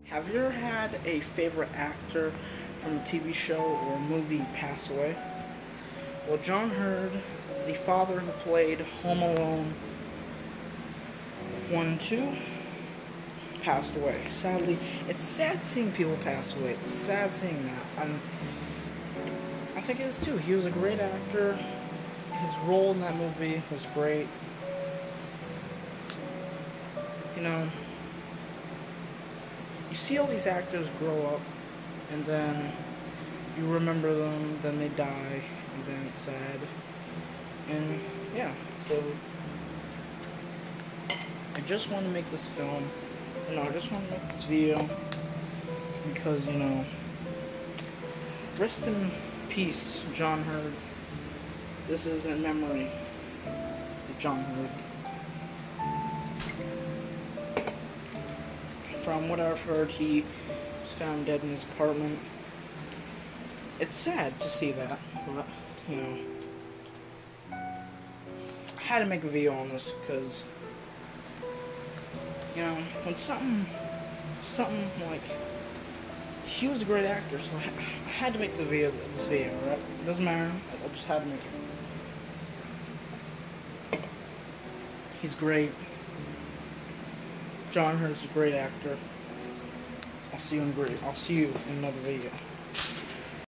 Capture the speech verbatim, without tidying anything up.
Have you ever had a favorite actor from a T V show or movie pass away? Well, John Hurt, the father who played Home Alone one and two, passed away. Sadly, it's sad seeing people pass away. It's sad seeing that. I'm, I think it is too. He was a great actor. His role in that movie was great. You know, you see all these actors grow up, and then you remember them, then they die, and then it's sad. And yeah, so I just want to make this film. No, I just want to make this video because, you know, rest in peace, John Hurt. This is in memory of John Hurt. From what I've heard, he was found dead in his apartment. It's sad to see that, but, you know, I had to make a video on this because, you know, when something, something like, he was a great actor, so I, I had to make the video, this video, right? It doesn't matter, I just had to make it. He's great. John Hurt's a great actor. I'll see you in great. I'll see you in another video.